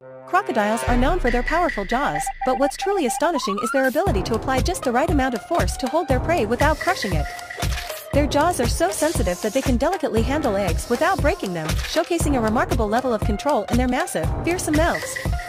Crocodiles are known for their powerful jaws, but what's truly astonishing is their ability to apply just the right amount of force to hold their prey without crushing it. Their jaws are so sensitive that they can delicately handle eggs without breaking them, showcasing a remarkable level of control in their massive, fearsome mouths.